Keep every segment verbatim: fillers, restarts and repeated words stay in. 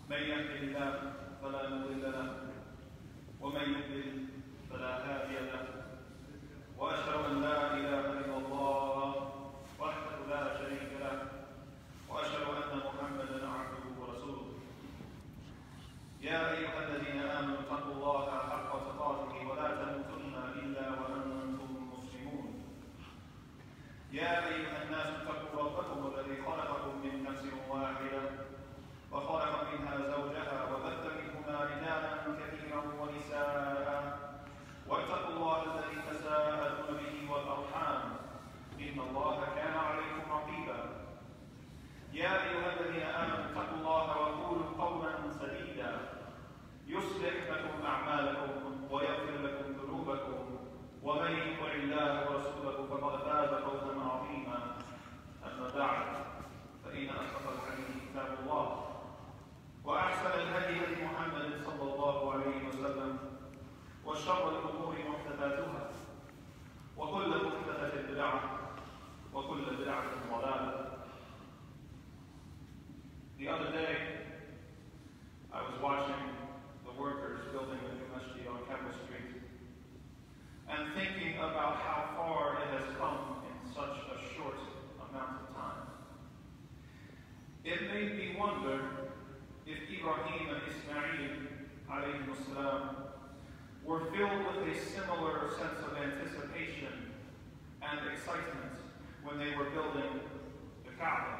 من يهده الله فلا مضل له ومن يضلل فلا هادي له وأشهد أن لا إله إلا الله وحده لا شريك له وأشهد أن محمدا عبده ورسوله. يا أيها الذين آمنوا اتقوا الله حق تقاته ولا تموتن إلا وأنتم مسلمون. يا أيها الناس اتقوا ربكم الذي خلقكم من نفس واحدة وخلق منها زوجها وبث منهما رجالا كثيرا ونساء واتقوا الله الذي تساءلون به والأرحام إن الله كان عليكم رقيبا. يا أيها الذين آمنوا اتقوا الله وقولوا قولا سديدا يصلح لكم أعمالكم ويغفر لكم ذنوبكم ومن يطع الله ورسوله فقد فاز فوزا عظيما. أما بعد فإن أصدق الحديث كتاب الله وأحسن الهدي هدي محمد صلى الله عليه وسلم وشر الأمور محدثاتها وكل محدثة بدعة وكل بدعة ضلالة. The other day, I was watching the workers building a new masjid on Capital Street and thinking about how far it has come in such a short amount of time. It made me wonder if Ibrahim and Ismail alayhi salam were filled with a similar sense of anticipation and excitement when they were building the Kaaba.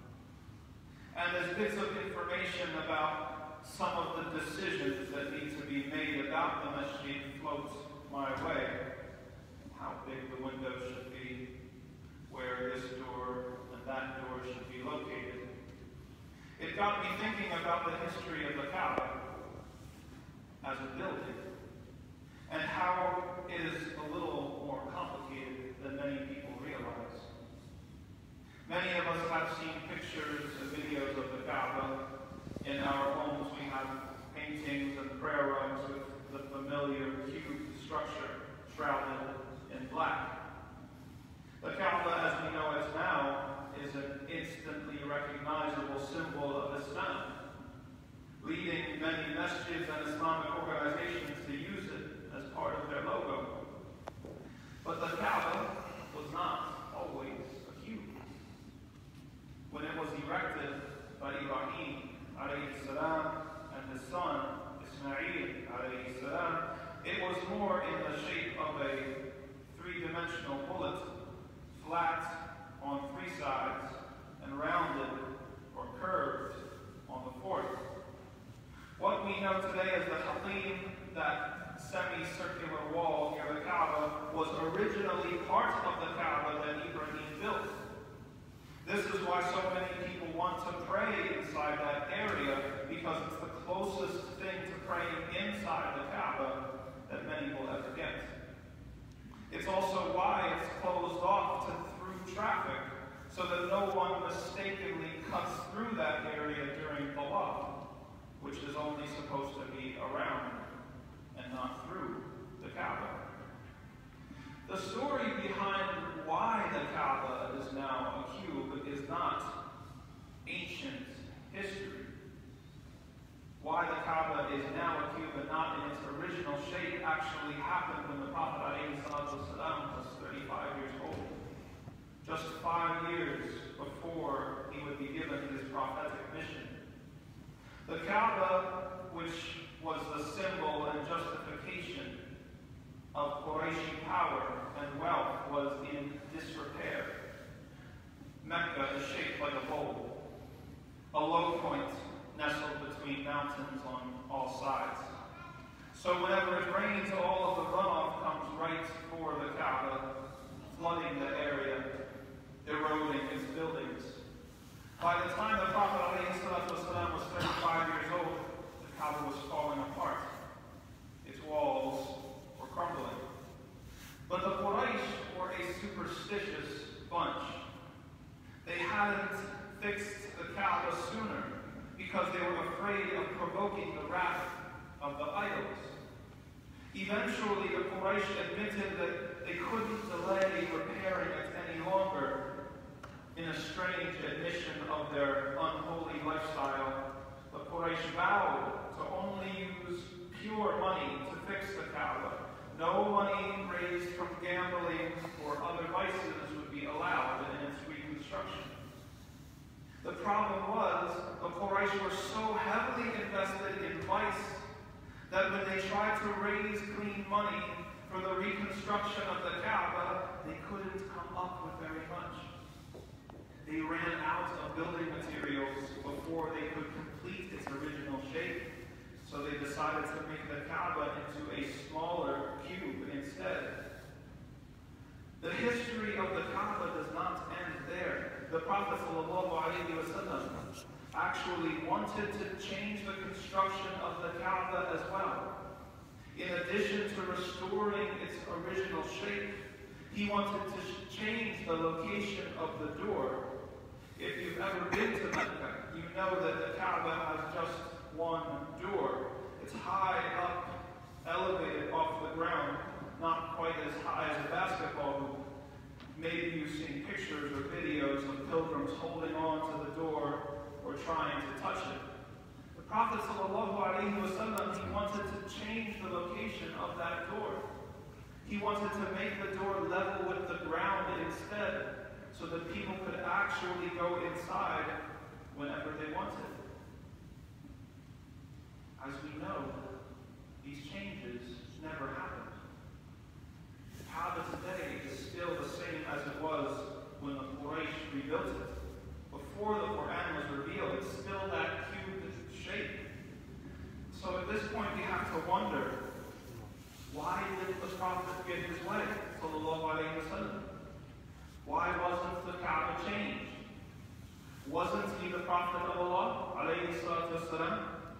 And as bits of information about some of the decisions that need to be made about the masjid float my way, how big the window should be, where this door and that door should be located, it got me thinking about the history of the Kaaba as a building and how it is a little more complicated than many people realize. Many of us have seen pictures and videos of the Kaaba. In our homes, we have paintings and prayer rugs with the familiar cube structure shrouded in black. The Kaaba, as we know it now, is an instantly recognizable symbol of Islam, leading many masjids and Islamic organizations to use it as part of their logo. But the Kaaba was not always a cube. When it was erected by Ibrahim alayhi salam and his son Ismail alayhi salam, it was more in the shape of a three-dimensional bullet, flat on three sides and rounded or curved on the fourth. What we know today as the hateem, that semicircular wall near the Kaaba, was originally part of the Kaaba that Ibrahim built. This is why so many people want to pray inside that area, because it's the closest thing to praying inside the Kaaba that many will ever get. It's also why it's closed off to through traffic, so that no one mistakenly cuts through that area during Tawaf, which is only supposed to be around and not through the Kaaba. The story behind why the Kaaba is now a cube is not ancient history. Why the Kaaba is now a cube and not in its original shape actually happened when the Prophet ﷺ was thirty-five years old, just five years before he would be given his prophetic mission. The Kaaba, which was the symbol and justification of Quraish power and wealth, was in disrepair. Mecca is shaped like a bowl, a low point nestled between mountains on all sides. So whenever it rains, all of the runoff comes right for the Kaaba, flooding the area, eroding its buildings. By the time the Prophet ﷺ was thirty-five years old, the Kaaba was falling apart. Its walls were crumbling. But the Quraish were a superstitious bunch. They hadn't fixed the Kaaba sooner because they were afraid of provoking the wrath of the idols. Eventually, the Quraish admitted that they couldn't delay repairing it any longer. In a strange admission of their unholy lifestyle, the Quraysh The problem was, the Quraish were so heavily invested in vice that when they tried to raise clean money for the reconstruction of the Kaaba, they couldn't come up with very much. They ran out of building materials before they could complete its original shape, so they decided to make the Kaaba into a smaller cube instead. The history of the Kaaba does not end there. The Prophet ﷺ actually wanted to change the construction of the Kaaba as well. In addition to restoring its original shape, he wanted to change the location of the door. If you've ever been to Mecca, you know that the Kaaba has just one door. It's high up, elevated off the ground, not quite as high as a basketball hoop. Maybe you've seen pictures or videos of pilgrims holding on to the door or trying to touch it. The Prophet ﷺ, he wanted to change the location of that door. He wanted to make the door level with the ground instead, so that people could actually go inside whenever they wanted. As we know, these changes never happened. The Kaaba today is still the same as it was when the Quraish rebuilt it. Before the Quran was revealed, it's still that cube shape. So at this point we have to wonder, why didn't the Prophet get his way? Sallallahu alayhi wa sallam. Why wasn't the Kaaba changed? Wasn't he the Prophet of Allah? Alayhi salatu wasalam?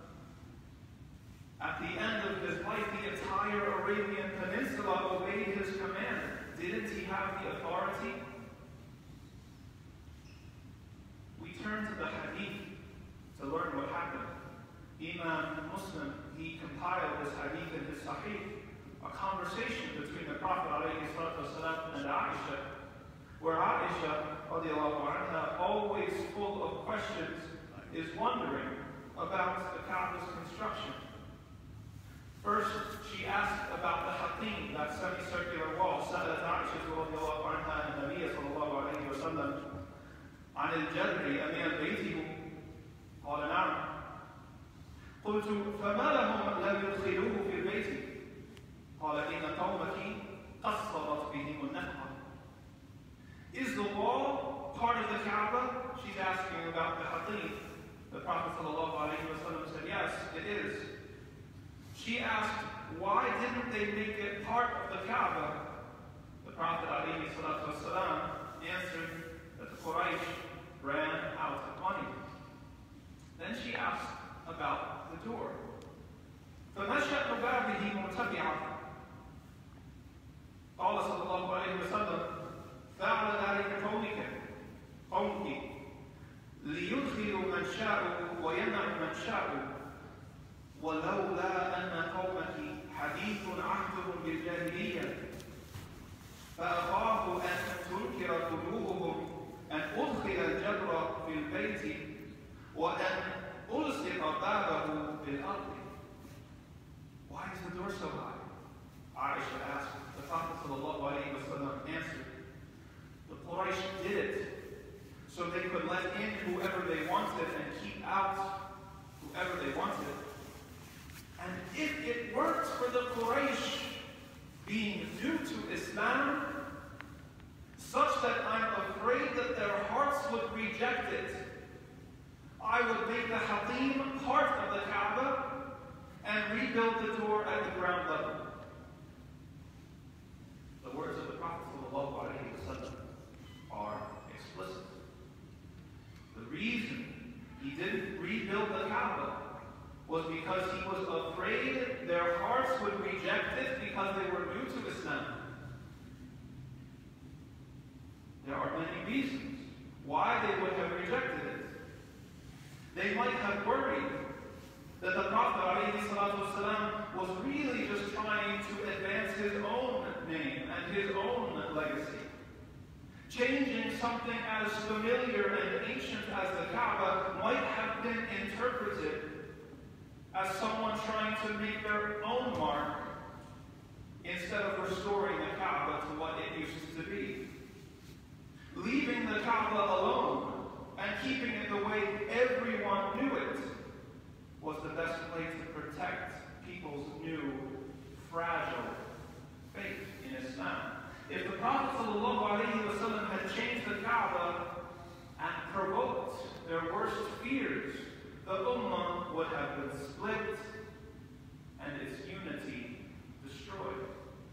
At the end of his life, the entire Arabian Peninsula obeyed his command. Didn't he have the authority? We turn to the hadith to learn what happened. Imam Muslim, he compiled this hadith in his Sahih, a conversation between the Prophet ﷺ and Aisha, where Aisha, anha, always full of questions, is wondering about the Kaaba's construction. First, she asked about the hateem, that semicircular wall. سألت عائشة رضي الله عنها النبي صلى الله عليه وسلم عن الجدر أمام بيته. قال نعم. قلت فما لهم لم يدخلوه في البيت؟ قال إن قومك قصرت بهم النفقة. Is the wall part of the Kaaba? She's asking about the hateem. The Prophet ﷺ said, yes, it is. She asked, why didn't they make it part of the Kaaba? The Prophet ﷺ answered that the Quraish ran out of money. Then she asked about the door. فَمَا شَأْنُ بَابِهِ مُرْتَبِعًا. قال صلى الله عليه وسلم فعل ذلك قومك قومك ليدخلوا من شاءوا ويمنعوا من شاءوا ولولا أن قومك حديث عهدهم بالجاهلية فأخاف أن تنكر قلوبهم أن أدخل الجبر في البيت وأن ألصق بابه بالأرض. Why is the door so high? Aisha asked. The Prophet ﷺ answered, the Quraish did it so they could let in whoever they wanted and keep out whoever they wanted. And if it weren't for the Quraysh being new to Islam, such that I'm afraid that their hearts would reject it, I would make the hateem part of the Kaaba and rebuild the door at the ground level. The words of the Prophet ﷺ are explicit. The reason he didn't rebuild the Kaaba was because he was afraid their hearts would reject it because they were new to Islam. There are many reasons why they would have rejected it. They might have worried that the Prophet ﷺ was really just trying to advance his own name and his own legacy. Changing something as familiar and ancient as the Kaaba might have been interpreted as someone trying to make their own mark instead of restoring the Kaaba to what it used to be. Leaving the Kaaba alone and keeping it the way everyone knew it was the best way to protect people's new, fragile faith in Islam. If the Prophet ﷺ had changed the Kaaba and provoked their worst fears, the Ummah would have been split and its unity destroyed.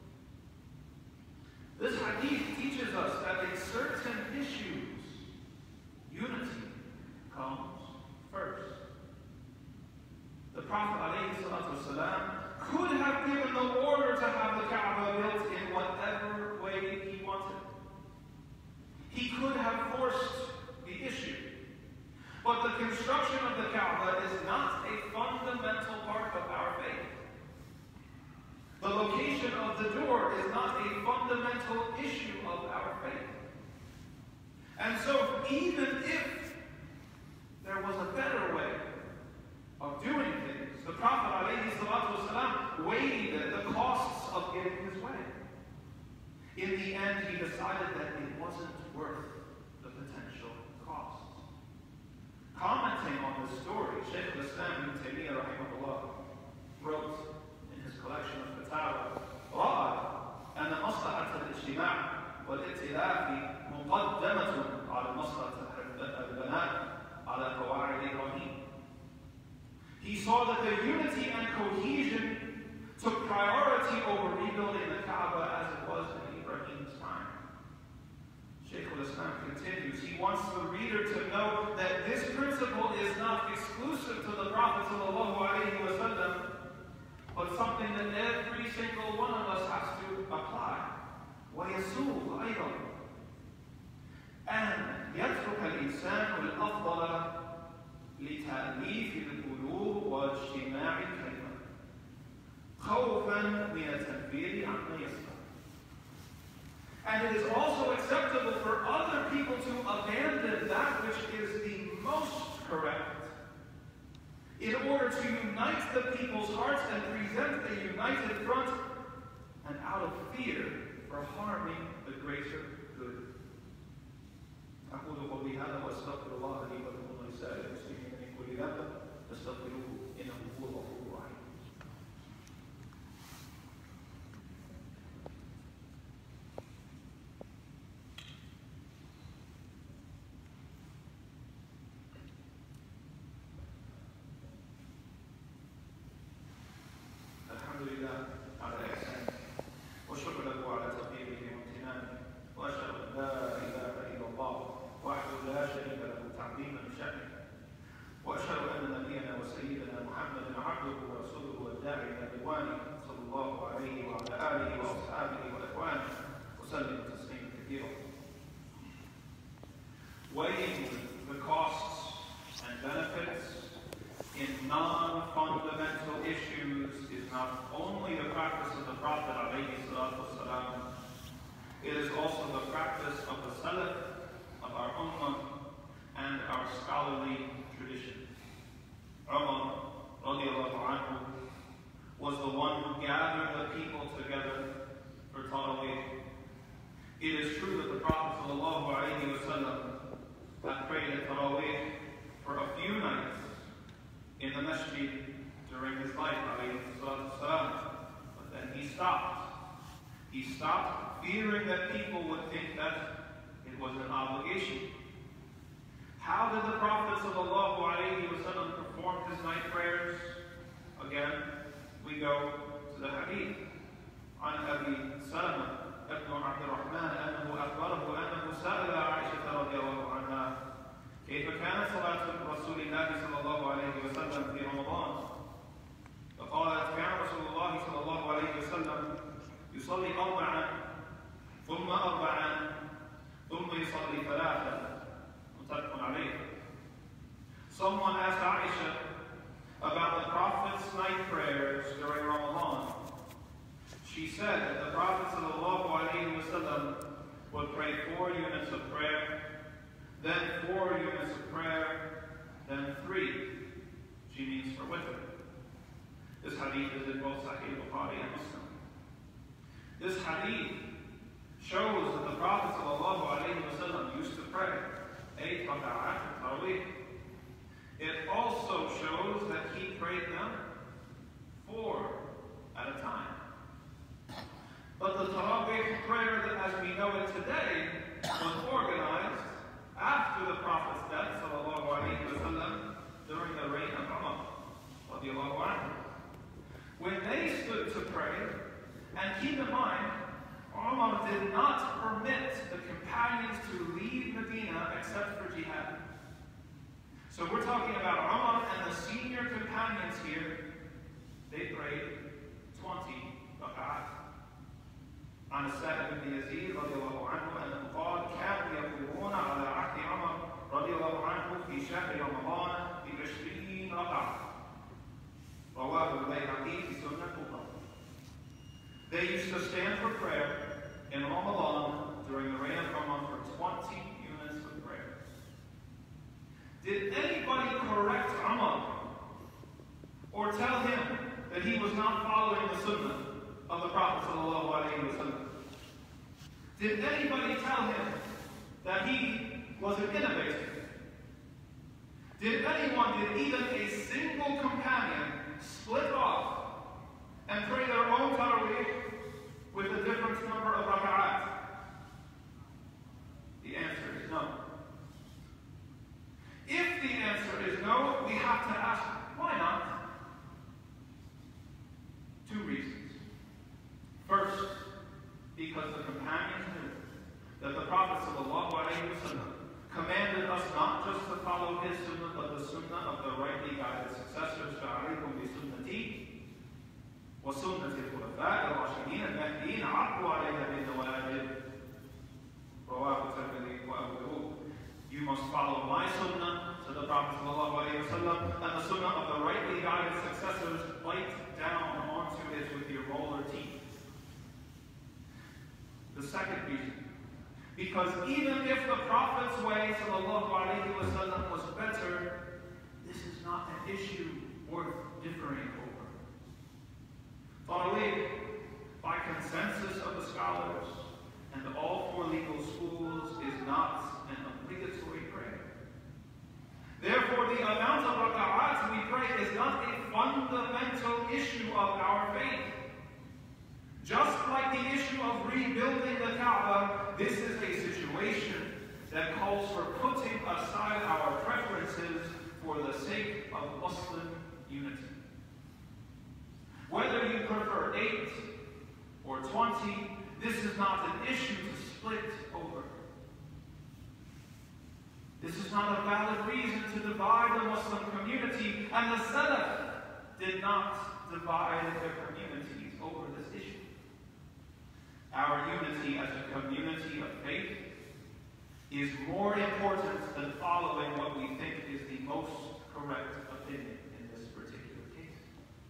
This hadith teaches us that in certain issues, unity comes first. The Prophet ﷺ could have given the order to have the Kaaba built in whatever way he wanted. He could have forced the issue. But the construction of the Kaaba is not a fundamental part of our faith. The location of the door is not a fundamental issue of our faith. And so, even if there was a better way of doing things, the Prophet ﷺ weighed the costs of getting his way. In the end, he decided that it wasn't worth the potential costs. Commenting on this story, Shaykh al-Islam Ibn Taymiyyah rahimahullah wrote in his collection of Fatawa, رأى أن مصلحة الاجتماع والائتلاف مقدمة على مصلحة البناء على قواعد إبراهيم. He saw that the unity and cohesion took priority over rebuilding the Kaaba as it was in Ibrahim's time. Shaykh al-Islam continues, he wants the reader to know that this principle is not exclusive to the Prophet ﷺ, but something that every single one of us has to apply. وَيَسُوغ أيضا أن يترك الإنسان الأفضل لتأليف القلوب واجتماع الكلمة خوفا من التنفير عما يسمع. And it is also acceptable for other people to abandon that which is the most correct in order to unite the people's hearts and present a united front, and out of fear for harming the greater good. أقول قولي هذا وأستغفر الله لي ولكم ولسائر المسلمين من كل ذنب فاستغفروه إنه هو الغفور الرحيم. الحمد لله على إحسانه والشكر له على توفيقه وامتنانه وأشهد أن لا إله إلا الله وحده لا شريك له تعظيما لشأنه وأشهد أن نبينا وسيدنا محمدا عبده ورسوله والداعي إلى رضوانه صلى الله عليه وعلى آله وأصحابه وإخوانه وسلم تسليما كثيرا. Weighing the costs and benefits in non-fundamental issues is not only the practice of the Prophet ﷺ, it is also the practice of the Salaf, of our Ummah, and our scholarly tradition. Umar radiallahu anhu was the one who gathered the people together for Taraweeh. It is true that the Prophet ﷺ had prayed at Taraweeh for a few nights in the masjid during his life, but then he stopped. He stopped, fearing that people would think that it was an obligation. How did the Prophet ﷺ perform his night prayers? Again, we go to the hadith. عن أبي سلمة ابن عبد الرحمن أنه أخبره أنه سأل عائشة رضي الله عنها كيف كانت صلاة رسول الله صلى الله عليه وسلم في رمضان؟ فقالت كان رسول الله صلى الله عليه وسلم يصلي أربعا ثم أربعا ثم يصلي ثلاثا. متفق عليه. Someone asked Aisha about the Prophet's night prayers during Ramadan. She said that the Prophet sallallahu alaihi wasallam would pray four units of prayer, then four units of prayer, then three. She means for witr. This hadith is in both Sahih Bukhari and Muslim. This hadith shows that the Prophet sallallahu alaihi wasallam used to pray eight raka'at Tarawih. It also shows that he prayed them four at a time. But the Tarawih prayer, that as we know it today, was organized after the Prophet's death, sallallahu alayhi wa sallam, during the reign of Umar, radiallahu anhu. When they stood to pray, and keep in mind, Umar did not permit the companions to leave Medina except for jihad. So we're talking about Umar and the senior companions here. They prayed twenty rak'at. عن السائب بن يزيد رضي الله عنه أنه قال كانوا يقومون على عهد عمر رضي الله عنه في شهر رمضان بعشرين ركعة. رواه البيهقي في سنة القبر. They used to stand for prayer in Ramadan during the reign of Umar for twenty units of prayer. Did anybody correct Umar or tell him that he was not following the sunnah of the Prophet sallallahu alaihi wasallam? Did anybody tell him that he was an innovator? Did anyone, did even a single companion split off and pray their own tarawih with a different number of rak'at? The answer is no. If the answer is no, we have to ask, why not? Two reasons. First, because the companions knew that the Prophet ﷺ commanded us not just to follow his sunnah, but the sunnah of the rightly guided successors. فَعَلَيْكُمْ بِسُنَّتِي وَسُنَّةِ الْخُلَفَاءِ الرَّاشِدِينَ الْمَهْدِيِّينَ عَضُّوا عَلَيْهَا بِالنَّوَاجِذِ. رواه الترمذي وأبو داود. You must follow my sunnah, to the Prophet ﷺ, and the sunnah of the rightly guided successors. Bite down onto it with your molar teeth. The second reason, because even if the Prophet's way, sallallahu alayhi wa sallam, was better, this is not an issue worth differing over. Tarawih, by consensus of the scholars and all four legal schools, is not an obligatory prayer. Therefore, the amount of raka'at we pray is not a fundamental issue of our faith. Just like the issue of rebuilding the Kaaba, this is a situation that calls for putting aside our preferences for the sake of Muslim unity. Whether you prefer eight or twenty, this is not an issue to split over. This is not a valid reason to divide the Muslim community, and the Salaf did not divide their communities over this issue. Our unity as a community of faith is more important than following what we think is the most correct opinion in this particular case.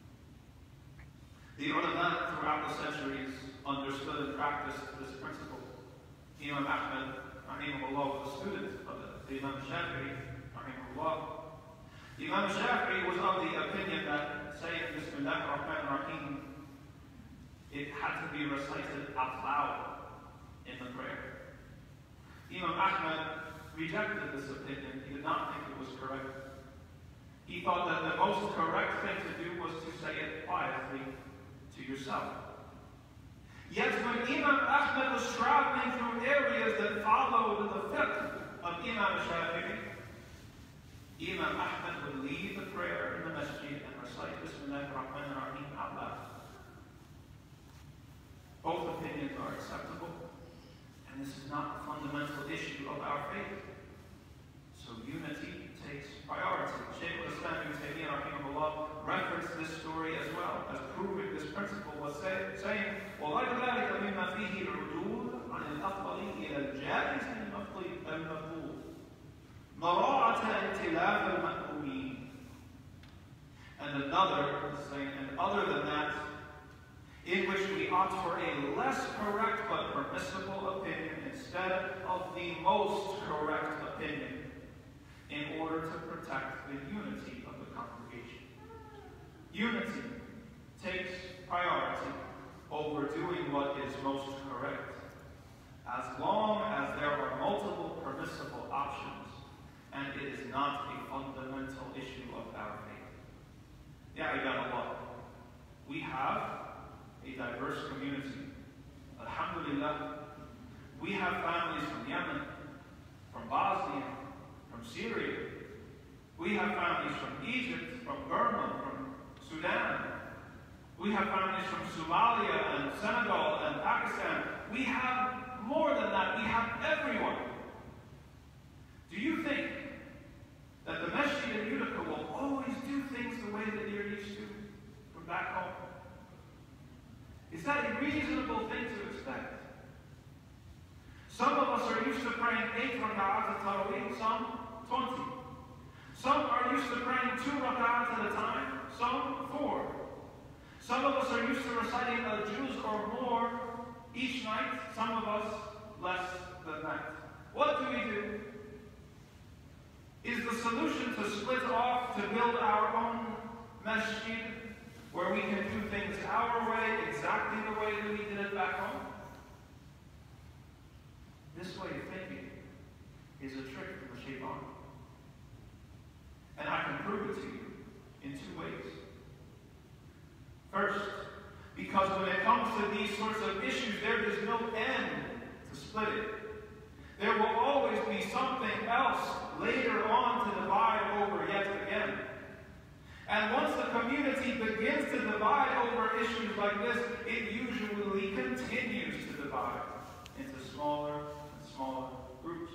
The ulama throughout the centuries understood and practiced this principle. Imam Ahmad, rahimahullah, was a student of the Imam Shafi'i, rahimahullah. Imam Shafi'i was of the opinion that saying Bismillah ar-Rahman ar-Rahim, it had to be recited out loud in the prayer. Imam Ahmad rejected this opinion. He did not think it was correct. He thought that the most correct thing to do was to say it quietly to yourself. Yet when Imam Ahmad was traveling through areas that followed the fiqh of Imam Shafi'i, Imam Ahmad would lead the prayer in the masjid and recite Bismillah ar-Rahman ar-Rahim out loud. Both opinions are acceptable, and this is not a fundamental issue of our faith. So unity takes priority. Shaykh al-Islam ibn Taymiyyah rahimahullah referenced this story as well as proving this principle was say, saying, وَغَيْرَ ذَلِكَ مِمَّا فِيهِ الْعُدُولُ عَنِ الْأَفْضَلِ إِلَى الْجَائِزِ الْمَطْلُوبِ مَرَاعَةَ إِخْتِلَافِ الْمَأْمُومِينَ. And another, saying, and other than that, in which we opt for a less correct but permissible opinion instead of the most correct opinion in order to protect the unity of the congregation. Unity takes priority over doing what is most correct, as long as there are multiple permissible options and it is not diverse community. Alhamdulillah, we have families from Yemen, from Bosnia, from Syria. We have families from Egypt, from Burma, from Sudan. We have families from Somalia and Senegal and Pakistan. We have more than that. We have everyone. Do you think that the Masjid in Utica will always do things the way that you're used to from back home? Is that a reasonable thing to expect? Some of us are used to praying eight rak'ahs at Tarawih, some twenty. Some are used to praying two rak'ahs at a time, some four. Some of us are used to reciting a juz or more each night, some of us less than that. What do we do? Is the solution to split off, to build our own masjid, where we can do things our way, exactly the way that we did it back home? This way of thinking is a trick from the Sha'ban. And I can prove it to you in two ways. First, because when it comes to these sorts of issues, there is no end to split it. There will always be something else later on to divide over yet again. And once the community begins to divide over issues like this, it usually continues to divide into smaller and smaller groups.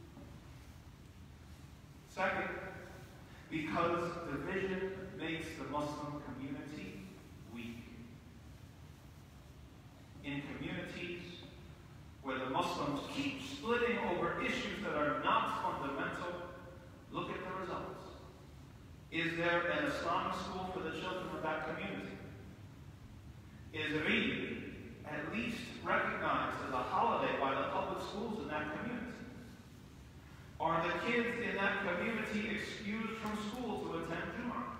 Second, because division makes the Muslim community weak. In communities where the Muslims keep splitting over issues that are not fundamental, look at the results. Is there an Islamic school for the children of that community? Is Eid at least recognized as a holiday by the public schools in that community? Are the kids in that community excused from school to attend Jumu'ah?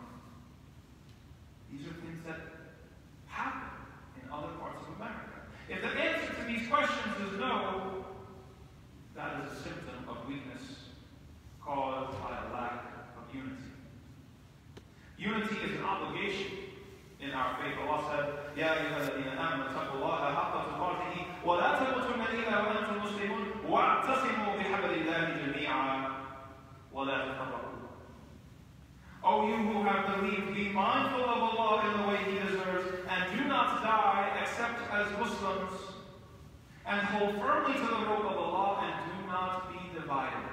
These are things that happen in other parts of America. If the answer to these questions is no, that is a symptom of weakness caused by a lack of unity. Unity is an obligation in our faith. Allah said, يَا أَيُّهَا الَّذِينَ آمَنُوا اتَّقُوا اللَّهَ حَقَّ تُقَاتِهِ وَلَا تَمُوتُنَّ إِلَّا وَأَنْتُمْ مُسْلِمُونَ وَاعْتَصِمُوا بِحَبْلِ اللَّهِ جَمِيعًا وَلَا تَفَرَّقُوا. O you who have believed, be mindful of Allah in the way He deserves, and do not die except as Muslims, and hold firmly to the rope of Allah, and do not be divided.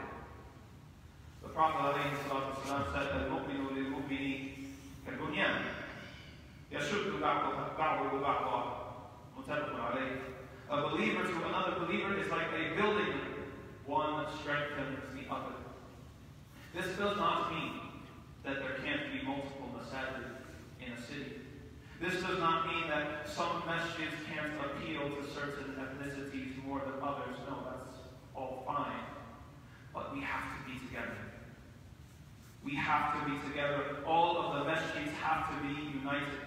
The Prophet ﷺ said, "Al-mu'minu lil-mu'mini kal-bunyan, yashuddu ba'duhu ba'dan, muttafaqun alayh." A believer to another believer is like a building; one strengthens the other. This does not mean that there can't be multiple masajid in a city. This does not mean that some masjids can't appeal to certain ethnicities more than others. No, that's all fine. But we have to be together. We have to be together. All of the masjids have to be united.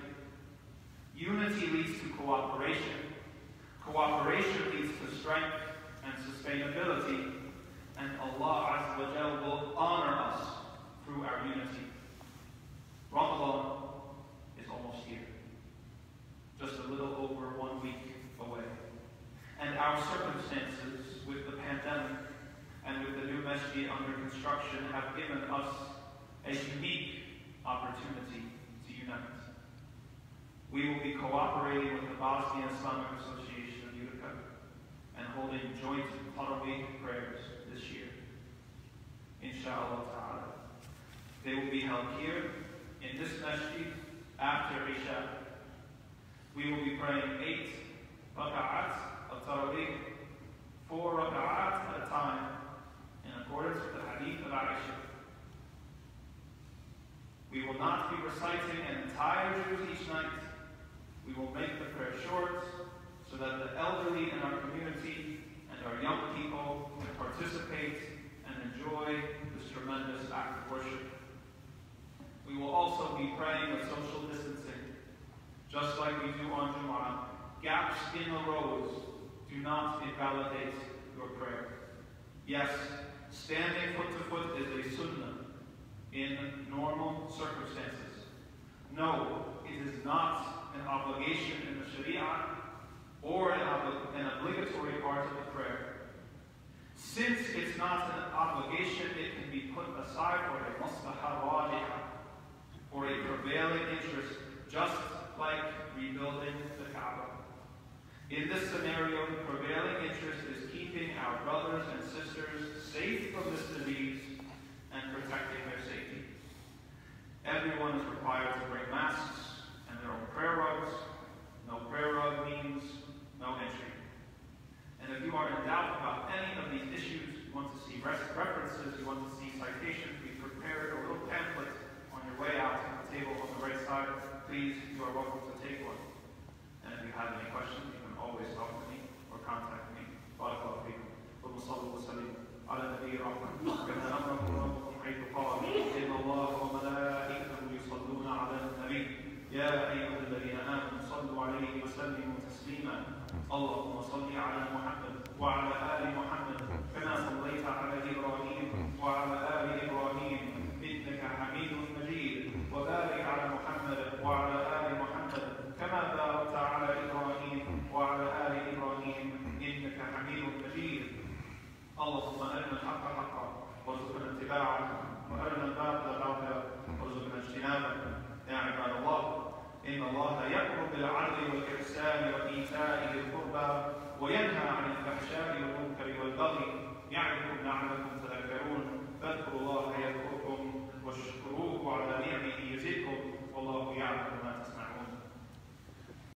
Unity leads to cooperation. Cooperation leads to strength and sustainability. And Allah Azza wa Jal will honor us through our unity. Ramadan is almost here. Just a little over one week away. And our circumstances with the pandemic and with the new masjid under construction have given us a unique opportunity to unite. We will be cooperating with the Bosnian Islamic Association of Utica and holding joint Tarawih prayers this year. Inshallah ta'ala. They will be held here in this masjid after Isha. We will be praying eight raka'at of Tarawih, four raka'at at a time, in accordance with the hadith of Aisha. We will not be reciting an entire juz each night. We will make the prayer short so that the elderly in our community and our young people can participate and enjoy this tremendous act of worship. We will also be praying with social distancing, just like we do on Jumu'ah. Gaps in the rows do not invalidate your prayer. Yes, standing foot to foot is a sunnah in normal circumstances. No, it is not an obligation in the Sharia or an, ob an obligatory part of the prayer. Since it's not an obligation, it can be put aside for a maslaha rajiha, or a prevailing interest, just like rebuilding the Kaaba. In this scenario, the prevailing interest is keeping our brothers and sisters safe from this disease and protecting their safety. Everyone is required to bring masks and their own prayer rugs. No prayer rug means no entry. And if you are in doubt about any of these issues, you want to see references, you want to see citations, we prepared a little pamphlet on your way out to the table on the right side. Please, you are welcome to take one. And if you have any questions, you can always talk to me or contact me. Barakallahu feekum. وصلوا وسلموا على النبي الرحمة كما أمركم ربكم حيث قال إن الله وملائكته يصلون على النبي يا أيها الذين آمنوا صلوا عليه وسلموا تسليما اللهم صل على محمد وعلى آل محمد كما صليت على إبراهيم وعلى آل إبراهيم إنك حميد مجيد وبارك على محمد وعلى آل محمد كما باركت على إبراهيم وعلى آل إبراهيم إنك حميد مجيد اللهم أرنا الحق حقا وارزقنا اتباعه وأرنا الباطل باطلا وارزقنا اجتنابه يا عباد الله إن الله يأمر بالعدل والإحسان وإيتاء ذي القربى وينهى عن الفحشاء والمنكر والبغي يعظكم لعلكم تذكرون فاذكروا الله